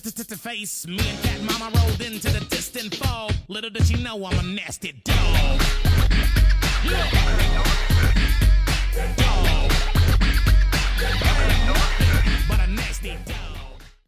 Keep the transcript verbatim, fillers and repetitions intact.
to face. Me and Cat Mama rolled into the distant fog. Little did she know I'm a nasty dog.